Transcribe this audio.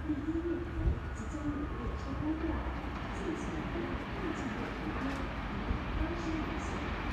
第一月台即将有列车关掉，进行附近的停车，以方式旅行。